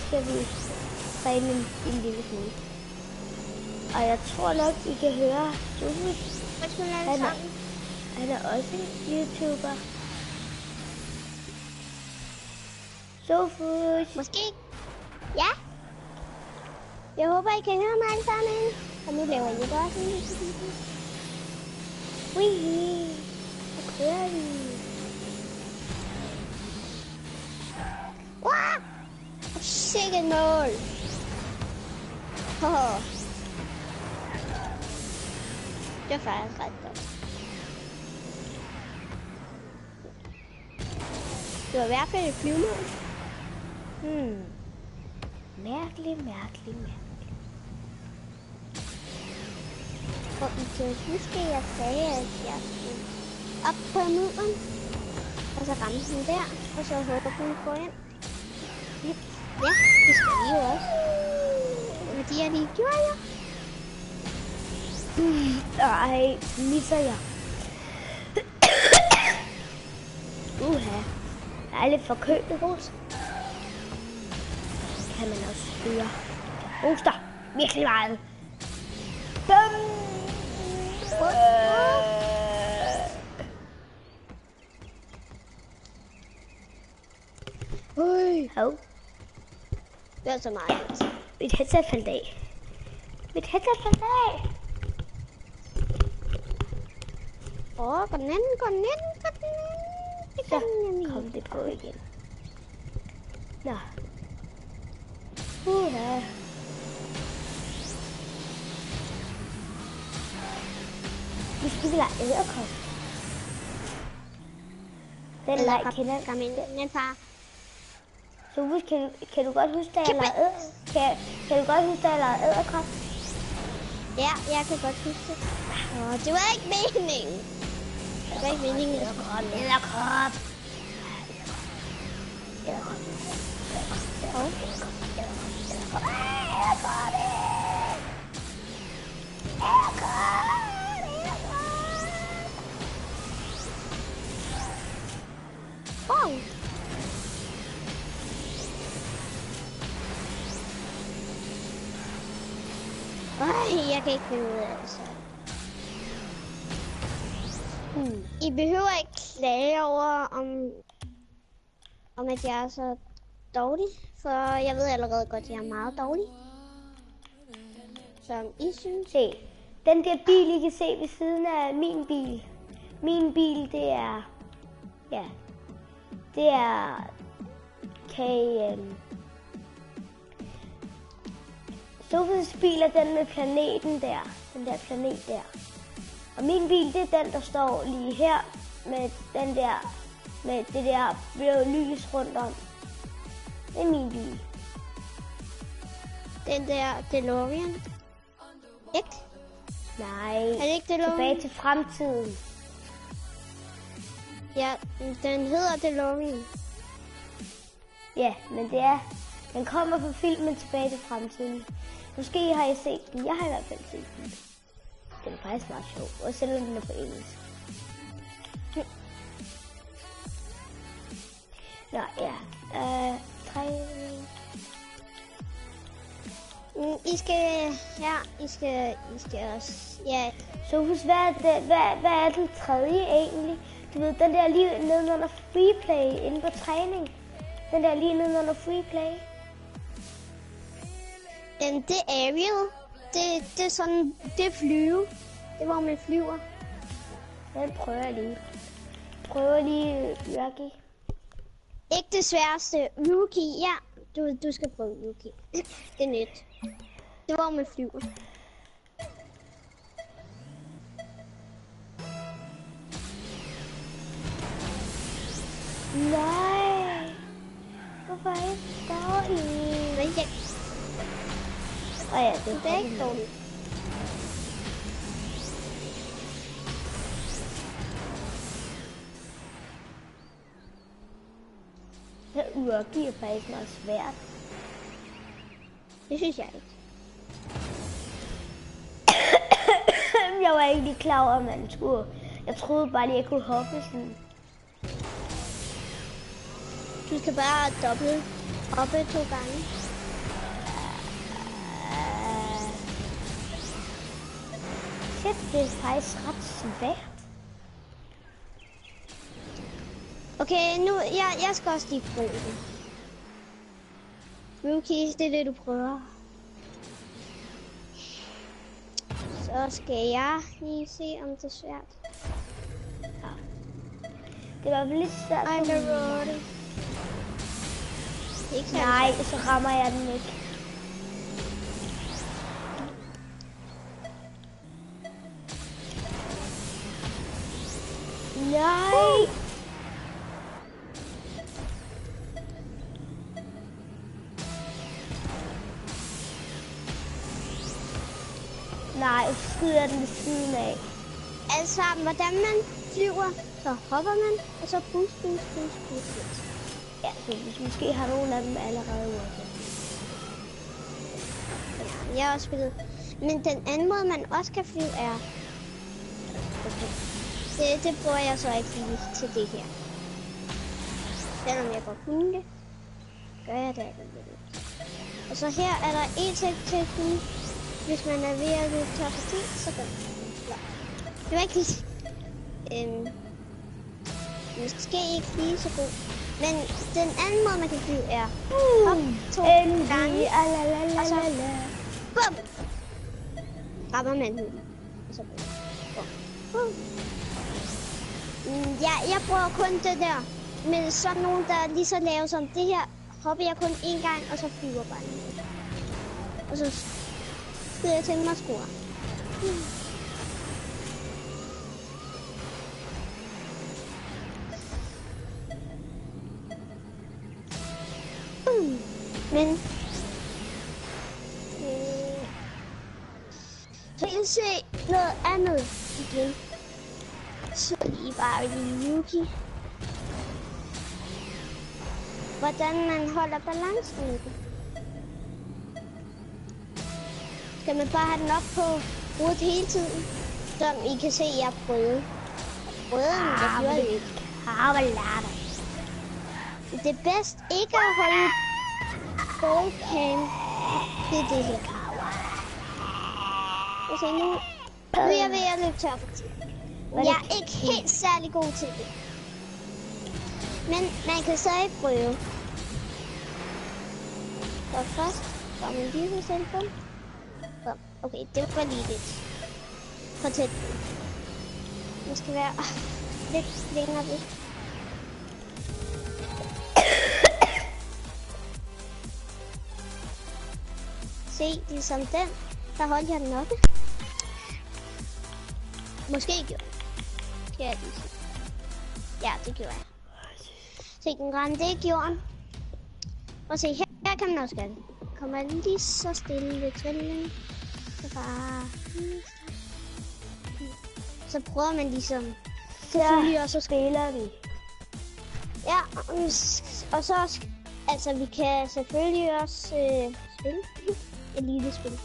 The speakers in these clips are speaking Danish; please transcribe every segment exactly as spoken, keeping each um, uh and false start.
skal vi træne en, en lille smule. Og jeg tror nok, I kan høre Sofus. Han er, han er også en YouTuber. Sofus. Måske. Ja. Jeg håber, I kan høre mig alle sammen. Og nu laver jeg det også en lille video. Wee. Så kører vi. Wow! Sikkert mål. Oh. Det var faktisk ret godt. Det var i hvert fald et flyvmål. Hmm. Mærkelig, mærkelig, mærkelig. Og I kan huske, at jeg sagde, at jeg skulle op på muren. Og så ramme den der, og så håber den går ind. Ja, det skal I jo også. Fordi jeg lige gjorde jeg. Nej, misser jeg. Uha. Jeg er lidt forkølet, Ros. Kan man også høre. Hoster virkelig meget. Bum! Ui. Hov. Det var så meget. Mit headset faldt af. Mit headset faldt af. Åh, oh, gå den anden, gå den anden, gå den anden. Det kan den Så kom det på igen. Nå. Uha. Vi skal lege æderkop. Den leg kender jeg. Kom ind, den far. Så husk, kan, du, kan du godt huske, da jeg lavede æder? Kan, kan du godt huske, da jeg lavede æderkop? Ja, jeg kan godt huske det. Åh, det var ikke meningen. Det var ikke meningen. Æderkop, æderkop. Æderkop. Åh. Wow. Ej, jeg kan ikke finde ud af det, så. Hmm. I behøver ikke klage over, om, om at jeg er så dårlig, for jeg ved allerede godt, at jeg er meget dårlig. Som I synes. Se, den der bil, I kan se ved siden af min bil. Min bil, det er... Ja. Det er... Kan... Sofus bil er den med planeten der. Den der planet der. Og min bil, det er den, der står lige her. Med den der... Med det der blå lys rundt om. Det er min bil. Den der DeLorean. Ikke? Nej. Er det ikke DeLorean? Tilbage til fremtiden. Ja, den hedder DeLorean. Ja, men det er... Den kommer fra filmen Tilbage til fremtiden. Måske har I set den. Jeg har i hvert fald set den. Den er faktisk meget sjov. Og selvom den er på engelsk. Nå, ja. Øh, tre... I skal... Ja, I skal... I skal også... Ja. Sofus, hvad er, det, hvad, hvad er den tredje egentlig? Du ved, den der lige nede under freeplay inde på træning. Den der lige nede under freeplay. Den, det er aerial. Det, det er sådan... Det er flyve. Det er, hvor man flyver. Den prøver jeg lige. Prøver lige Jørgi. Ikke det sværeste. Rookie, ja. Du, du skal prøve Rookie. Det er net. Det var, hvor man flyver. Nej. Hvorfor er jeg så dårlig? Nej, jeg... Åh ja, det, det er ikke dårligt. Det Urgi er faktisk meget svært. Det synes jeg ikke. Jeg var ikke lige klar over, at man skulle... Jeg troede bare lige, at jeg kunne hoppe sådan. Du skal bare dobbelt hoppe to gange. fedt. Det er faktisk ret svært. Okay, nu, jeg, jeg skal også lige prøve det. Rookies, det er det, du prøver. Så skal jeg lige se, om det er svært. Ja. Det var vel lidt svært. Underwater. Ikke Nej, så rammer jeg den ikke. Nej. Uh. Nej, skyder den ved siden af. Altså, hvordan man flyver, så hopper man, og så boost, boost, boost, boost. Ja, så hvis måske har nogen af dem allerede ude. Ja, jeg har også spillet. Men den anden måde, man også kan flyve, er... Okay. Det, det bruger jeg så ikke lige til det her. Selvom jeg godt kunne det, gør jeg det alligevel. Og så her er der en ting til at kunne. Hvis man er ved at løbe tør for tid, så gør det. Ja. Det var ikke lige... Øhm, måske ikke lige så god. Men den anden måde, man kan flyve, er... Hop to gange. Og så... Bum! Rammer man den. Og så... Bum. Ja, jeg bruger kun det der. Men sådan nogen, der er lige så lave som det her, hopper jeg kun én gang, og så flyver bare den. Og så... skal jeg tænke mig at score. Hmm. Hmm. Men øh, så jeg se noget andet igen. Så lige bare lige Yuki. Hvordan man holder balancen i det. Skal man bare have den op på hovedet hele tiden, som I kan se, jeg prøvede. Prøvede den, jeg gjorde det ikke. Havlader. Det er bedst ikke at holde ballcam. Det er det her. Altså nu, nu er jeg ved at løbe tør for tid. Jeg er ikke helt særlig god til det. Men man kan stadig prøve. Så først får man lige på telefonen. Okay, det var lige lidt for tæt. Det skal være øh, lidt længere væk. Se, ligesom den, der holdt jeg den oppe. Måske gjorde jeg. Skal jeg lige se. Ja, det gjorde jeg. Se, den ramte ikke jorden. Og se, her, her kan man også gøre det. Kommer lige så stille ved trillen. Så bare... Så prøver man ligesom... Ja, og så spiller vi. Ja, og så også... Altså, vi kan selvfølgelig også øh, spille. Et lille spil.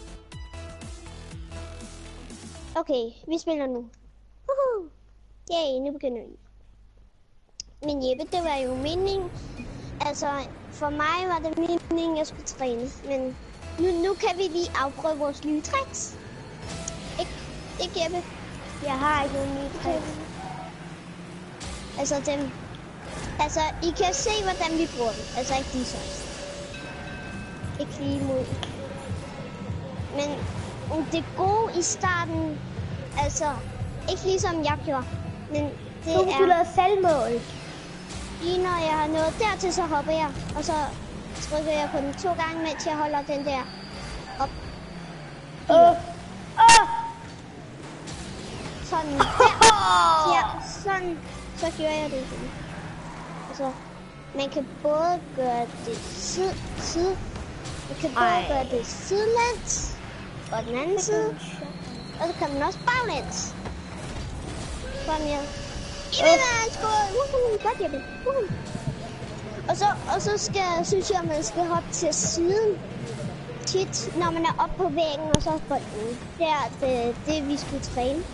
Okay, vi spiller nu. Woohoo! Yay, nu begynder vi. Men Jeppe, det var jo meningen. Altså, for mig var det meningen, at jeg skulle træne. Men nu, nu kan vi lige afprøve vores nye tricks. Ik ikke Jeppe? Jeg har ikke nogen nye tricks. Altså, dem... Altså, I kan se, hvordan vi bruger dem. Altså, ikke lige sådan. Ikke lige mod. Men det gode i starten... Altså, ikke ligesom jeg gjorde. Men det så er... du lavede selvmål. Lige når jeg har nået dertil, så hopper jeg. Og så trykker jeg på den to gange, mens jeg holder den der op. Åh! Åh! Sådan der. Ja, sådan. Så gjorde jeg det. Altså, man kan både gøre det sid, side. Man kan både Ej. gøre det sidelæns. Og den anden side. Og så kan man også baglæns. Kom her. I vil være en skål. Uh, godt, Jeppe. Uh. Og så, og så skal, synes jeg, at man skal hoppe til siden. Tit, når man er oppe på væggen, og så er bolden. Det er det, det, vi skulle træne.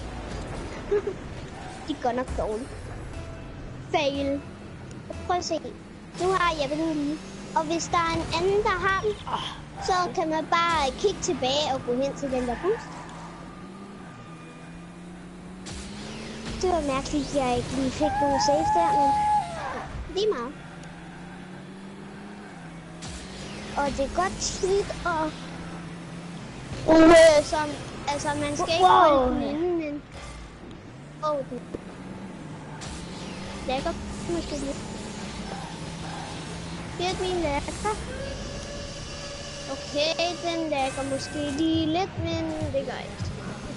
De går nok dårligt. Fail. Prøv at se. Nu har jeg den lige. Og hvis der er en anden, der har den, så kan man bare kigge tilbage og gå hen til den der bus. det var mærkeligt, at jeg ikke lige fik nogle saves der, men lige meget. Og det er godt snit, og uh, som, altså man skal ikke wow. holde den inde, men åh, oh, den lækker måske lidt. Givet min lækker. Okay, den lækker måske lige lidt, men det gør ikke så meget.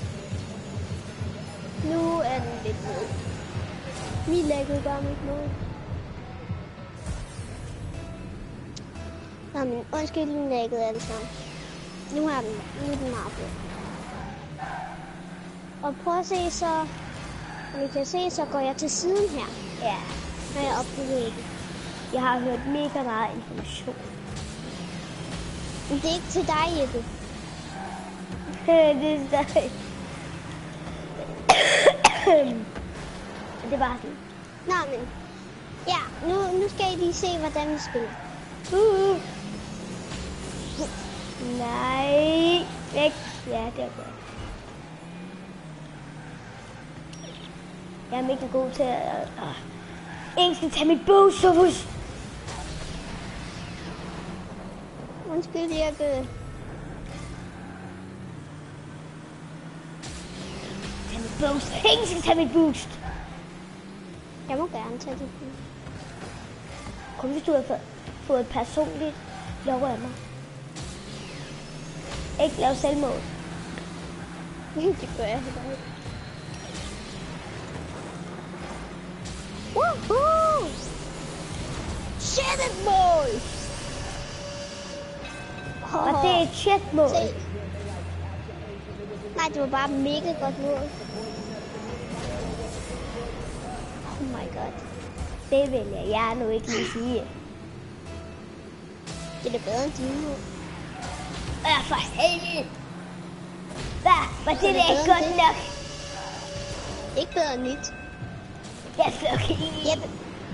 Nu er den lidt ned. Min lækker gør mig ikke noget. Nå, men undskyld, den lækkede alle sammen. Nu har den, nu er den meget blød. Og prøv at se, så... Som I kan se, så går jeg til siden her. Ja. Når jeg er oppe på væggen. Jeg har hørt mega meget information. Men det er ikke til dig, Jeppe. Det er stadig. Det er bare sådan. Nå, men... Ja, nu, nu skal I lige se, hvordan vi spiller. Uh. Nej. Væk. Ja, det er godt. Jeg er mega god til at... Uh. Ingen skal tage mit boost, Sofus. Undskyld, Jeppe. Tag mit boost. Ingen skal tage mit boost. Jeg må gerne tage det. Kom, hvis du har fået, fået et personligt lov af mig. Ikke lave selvmål. Det gør jeg heller ikke. Woohoo! Shit, et mål! Oh, og det er et chatmål. Nej, det var bare mega godt mål. Oh my god. Det vil jeg, jeg nu ikke lige sige. Det er da bedre end dine mål. Ja, for helvede. Hvad? Var det, det der ikke godt nok? Ikke bedre end mit. Jeg er okay. Jeppe.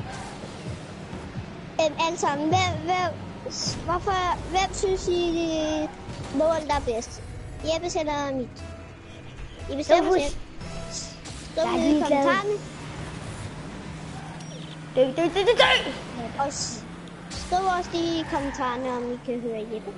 Øhm, altså, hvem, hvem, hvorfor, hvem synes I, mål der er bedst? Jeppes eller mit? I bestemmer selv. Skriv ned i kommentarerne. Dø, dø, dø, dø, dø! Og skriv også i kommentarerne, om I kan høre Jeppe.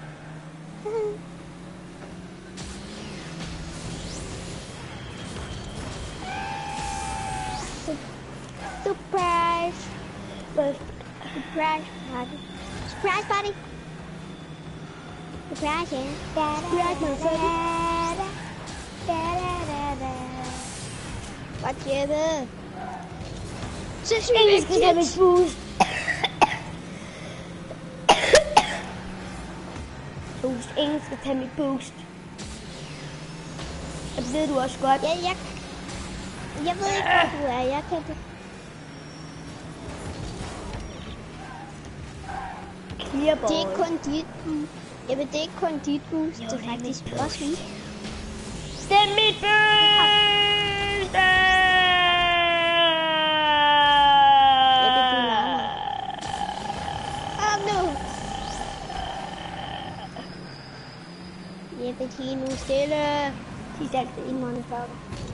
Surprise! Surprise party! Surprise party! Surprise, yeah! Surprise, motherfucker! Godt, Jeppe! Så Ingen skal tage mit boost. Boost. Ingen skal tage mit boost. Og det ved du også godt. Ja, jeg... Jeg ved ikke, hvor du er. Jeg kan det. Clearball. Det er ikke kun dit... Jamen, det er ikke kun dit boost. Det er faktisk også mit. Det er mit boost! Jeppe, du larmer. Kom nu! Jeppe, tig nu stille. Tig stille. I motherfucker.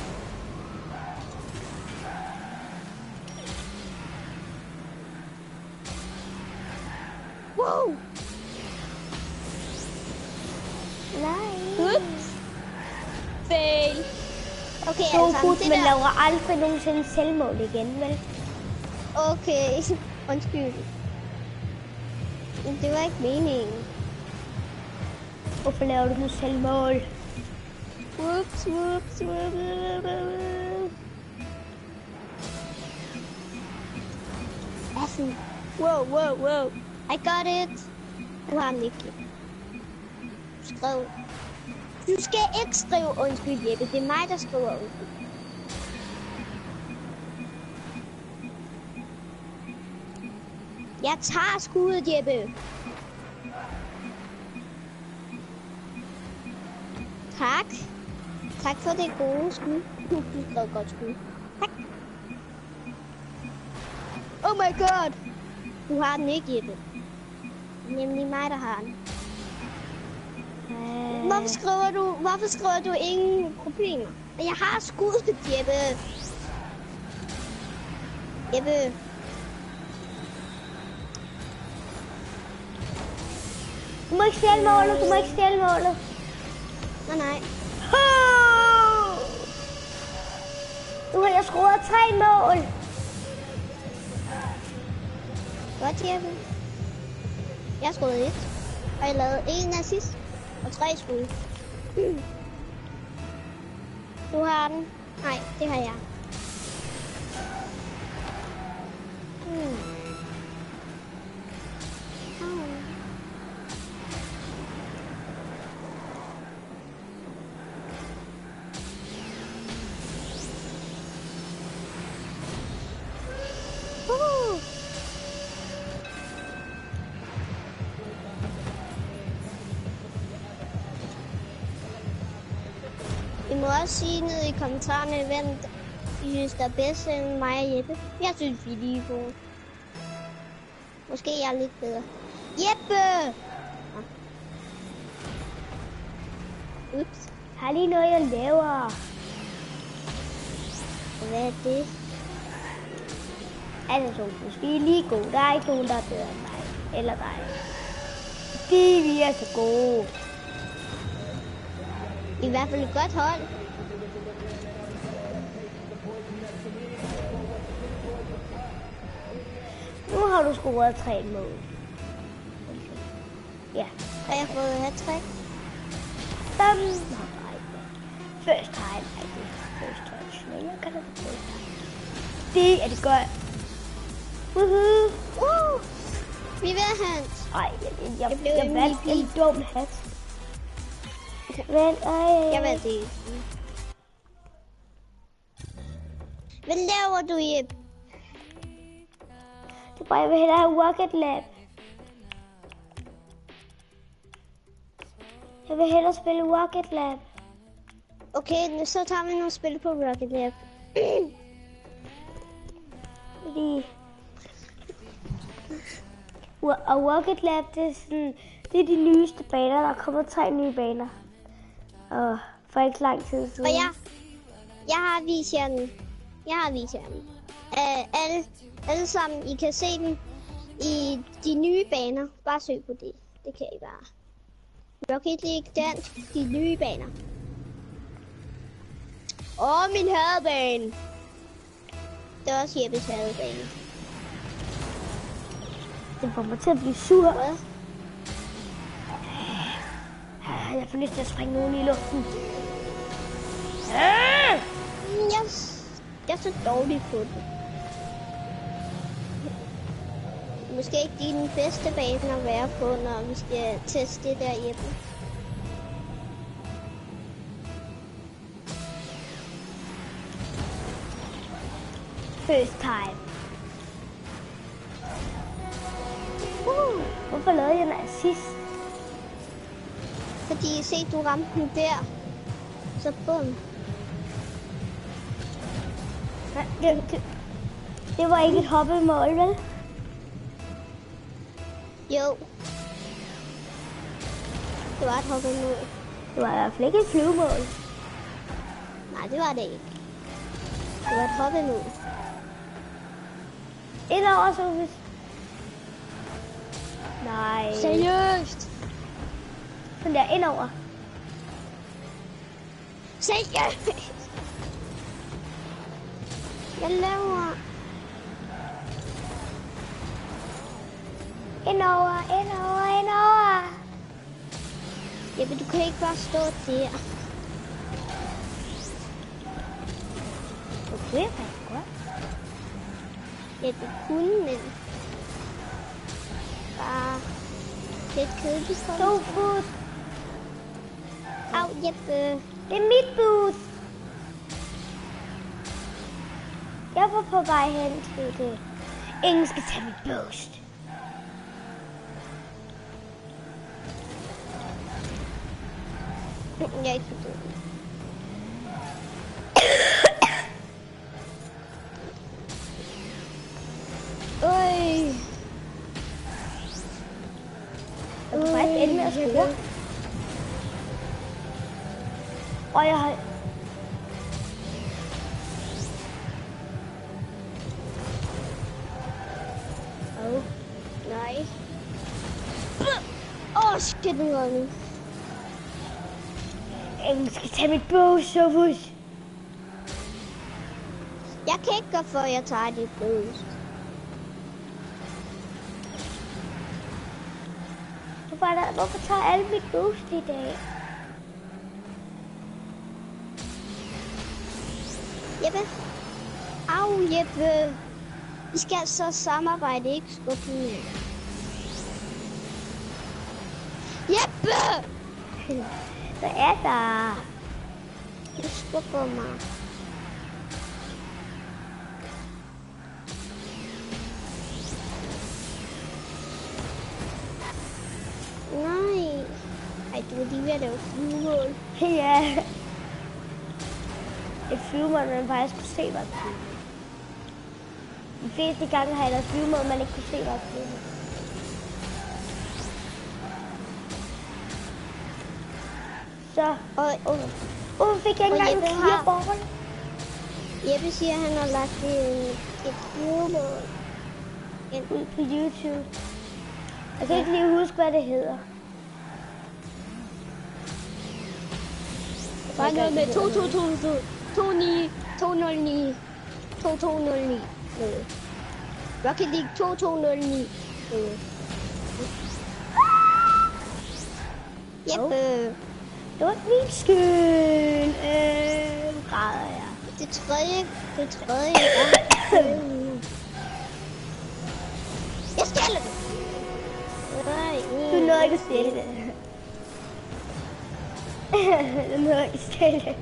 Wow! Nej. Ups. Fail. Okay, Så altså, gut, det man der... laver aldrig nogensinde selvmål igen, vel? Okay, undskyld. Men det var ikke meningen. Hvorfor laver du nu selvmål? Whoops, whoops, whoops. Assen. Wow, wow, wow. I got it. Du har den ikke. Skriv. Du skal ikke skrive undskyld, Jeppe. Det er mig, der skriver undskyld. Jeg tager skuddet, Jeppe. Tak. Tak for det gode skud. Det var et godt skud. Tak. Oh my god. Du har den ikke, Jeppe. Nemlig mig, der har den. Øh... Hvorfor skriver du, hvorfor skriver du ingen problemer? Jeg har skuddet, Jeppe. Jeppe. Du må ikke stjæle målet, du må ikke stjæle målet. Nej, nej. Oh! Nu har jeg scoret tre mål. Godt, Jeppe. Jeg har scoret et. Og jeg lavede en assist og tre skud. Mm. Du har den. Nej, det har jeg. Mm. I må også sige ned i kommentarerne, hvem I synes, der er bedst end mig og Jeppe. Jeg synes, vi er lige gode. Måske jeg er lidt bedre. Jeppe! Ups. Har lige noget, jeg laver. Hvad er det? Altså, hvis vi er lige gode. Der er ikke nogen, der er bedre end mig. Eller dig. Fordi vi er så gode. I hvert fald et godt hold. Nu har du scoret tre mål. Ja. Har jeg fået hat-trick? Dum. Nej, first time. I did first touch. Nej, jeg kan det first time. Det er det godt. Woohoo! Woo! Vi vil have Ej, jeg, jeg, jeg, jeg blev jeg valgte en dum hat. Men, ej. Jeg valgte det. Hvad laver du, Jeppe? Det er bare, jeg vil hellere have Rocket Lab. Jeg vil hellere spille Rocket Lab. Okay, så tager vi nogle spil på Rocket Lab. Fordi... Og Rocket Lab, det er sådan... Det er de nyeste baner. Der er kommet tre nye baner. Og for ikke lang tid siden. Og jeg, jeg har vist jer den. Jeg har vist jer den. Uh, alle, alle sammen, I kan se den i de nye baner. Bare søg på det. Det kan I bare. Rocket League dansk, de nye baner. Åh, min hadebane. Det er også Jeppes hadebane. Det får mig til at blive sur. Hvad? Jeg får lyst til at springe nogen i luften. Jeg, jeg er så dårlig på det. Måske ikke det er den bedste bane at være på, når vi skal teste det der, Jeppe. First time. Uh, hvorfor lavede jeg en assist? Fordi se, du ramte den der. Så bum. Det, det, det var ikke et hoppemål, vel? Jo. Det var et hoppemål. Det var i hvert fald ikke et flyvemål. Nej, det var det ikke. Det var et hoppemål. Indover, så hvis... Nej. Seriøst? Sådan der, indover. Seriøst? Jeg laver... Indover, indover, indover. Jeppe, du kan ikke bare stå der. Det kunne jeg faktisk godt. Ja, du kunne, men... Bare... lidt kedeligt for To foot. Au, Jeppe. Det er mit booth. Jeg var på vej hen til det. Ingen skal tage mit boost. Jeg er ikke for død. Øj. Jeg kan faktisk ende med at score. Og jeg har... Åh, shit, nu er nu. Jeg skal tage mit bog, Sofus. Jeg kan ikke gøre for, at jeg tager dit boost. Hvorfor, der, hvorfor tager alle mit boost i dag? Jeppe. Au, Jeppe. Vi skal så samarbejde, ikke skubbe med. Jeppe! Hvad er der? Du skubber mig. Nej. Ej, du er lige ved at lave flyvemål. Ja. Et flyvemål, man faktisk kunne se, hvad det. De fleste gange har jeg lavet flyvemål, man ikke kunne se, hvad det. Så, Og, og, og fik jeg ikke engang en clearboard. Jeppe siger, at han har lagt en, et flyvemål ud på YouTube. Jeg kan ikke lige huske, hvad det hedder. Bare noget med to to to to to ni to nul ni to to nul ni. Rocket League to to nul ni. Jeppe. Det var ikke min skyld. Øh, nu græder jeg. Det tredje, det tredje gang. Jeg stjæler det. Nej, du nåede ikke at stjæle det. Du nåede ikke at stjæle det.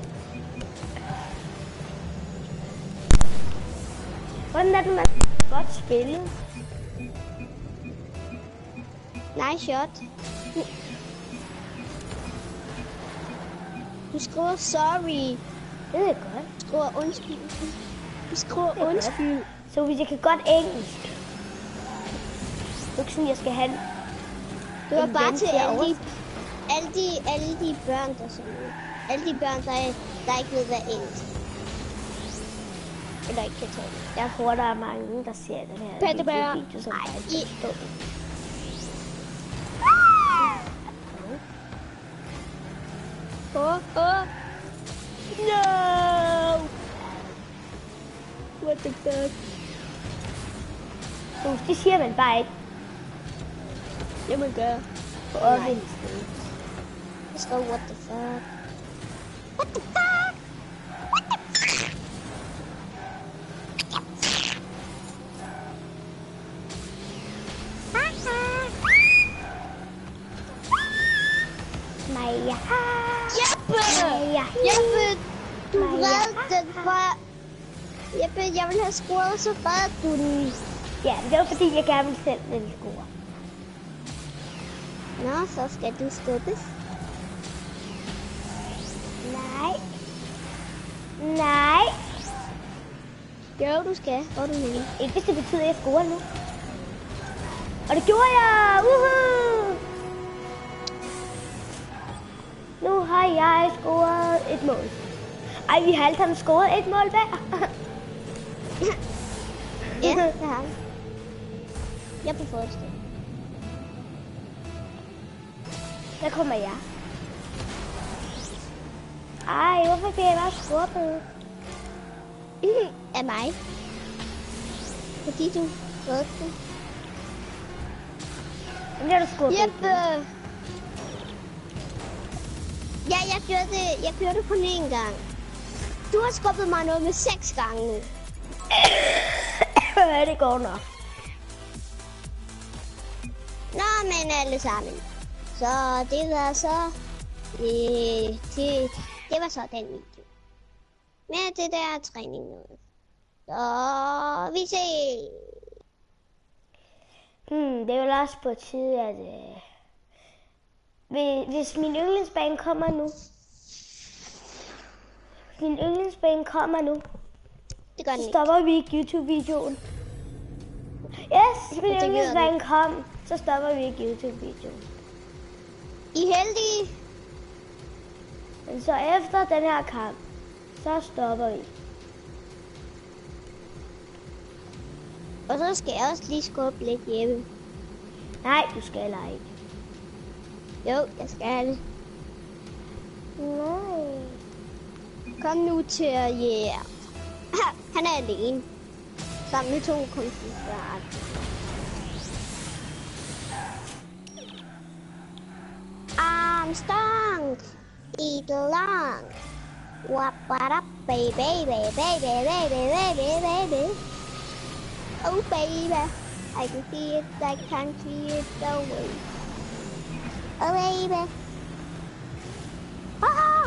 Hvordan er det, man godt spille? Nice shot. Du skriver sorry. Det er godt. Du skriver undskyld. Du skriver undskyld. Så hvis jeg kan godt engelsk. Det er ikke sådan, jeg skal have. Det var bare til alle de, alle de, alle de børn, der så alle de børn, der, der ikke ved, hvad engelsk. Eller ikke kan tale. Jeg tror, der er mange, der ser den her Pettebær. video, som Ej, faktisk I... forstår det. Åh, åh. No! What the fuck? Uh, det siger man bare ikke. Det må gøre. På offentlig sted. Jeg skriver, what the fuck? What the fuck? Maja. Jeppe! Maja. Jeppe! Du Maja. redde den fra... Jeppe, jeg vil have scoret, så redde du den. Ja, det var fordi, jeg gerne ville selv ville score. Nå, så skal du skubbes. Nej. Nej. Jo, du skal. Hvor du mener. Ikke hvis det betyder, at jeg scorer nu. Og det gjorde jeg! Woohoo! Nu har jeg scoret et mål. Ej, vi har alle sammen scoret et mål hver. Ja, det har vi. Jeg er på første. Der kommer jeg. Ej, hvorfor bliver jeg bare skubbet? Af mig. Fordi du rødte den. Nu bliver du skubbet. Jeppe! Ja, jeg gjorde det. Jeg gjorde det kun én gang. Du har skubbet mig noget med seks gange nu. Ja, det går nok. Nå, men alle sammen. Så det var så... Øh, det, det var så den video. Med det der træning nu. Så vi ses. Hmm, det er jo også på tide, at... Øh, hvis min yndlingsbane kommer nu... Hvis min yndlingsbane kommer nu... Det gør den så ikke. stopper vi ikke YouTube-videoen. Yes, min yndlingsbane kom, så stopper vi ikke YouTube-videoen. I er heldige. Men så efter den her kamp, så stopper vi. Og så skal jeg også lige skubbe lidt hjemme. Nej, du skal heller ikke. Jo, jeg skal det. Nej. Kom nu til at yeah. Han er alene. Sammen med to konflikter. Armstrong. Eat along. Wap what up, baby, baby, baby, baby, baby, baby. Oh, baby. I can see it, I can see it away. Oh, baby. Ah!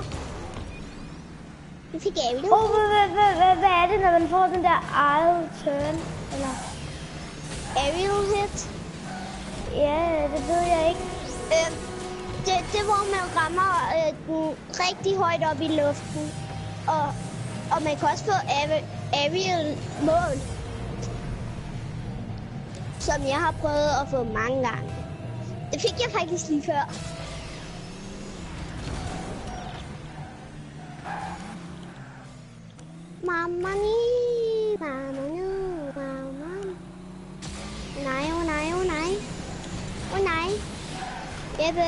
Vi fik Ariel. Åh, hvad, hvad, hvad, hvad er det, når man får den der eget turn? Eller? Ariel hit. Ja, det ved jeg ikke. Øh, det, det hvor man rammer øh, den rigtig højt op i luften. Og, og man kan også få Ariel mål. Som jeg har prøvet at få mange gange. Det fik jeg faktisk lige før. Mamma ni, mamma nu, mamma. Nej, åh oh nej, åh oh nej. Åh oh nej. Jeppe.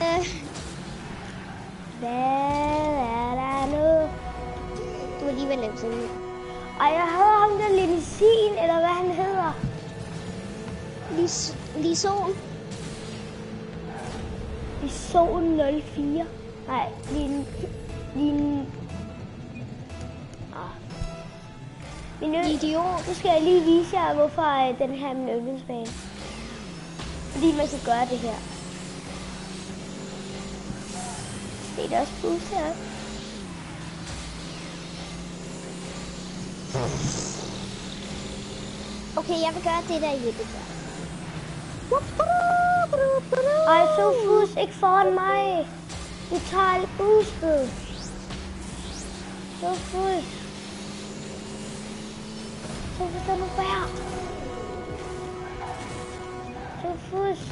Hvad er der nu? Du må lige vende sådan. Ej, jeg havde ham der Linisin, eller hvad han hedder. Lis, Lison. Lison nul fire. Nej, Lin... Lin... Min Idiot. Nu skal jeg lige vise jer, hvorfor den her er min yndlingsbane. Fordi man kan gøre det her. Se, der er også boost her. Okay, jeg vil gøre det der Jeppe gør. Ej, Sofus, ikke foran mig. Du tager alt boostet. Sofus. Sofus, lad mig være. Sofus.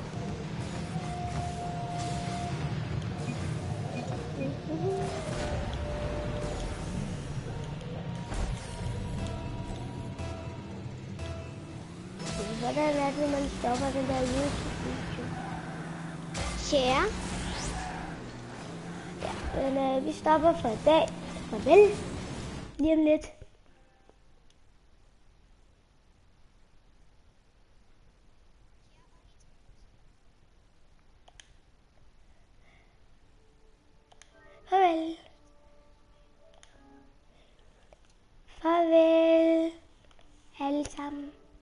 Hvordan er det, man stopper den der YouTube-video? Share. Ja, men øh, vi stopper for i dag. Farvel. Lige om lidt. Farvel. Farvel. Alle sammen.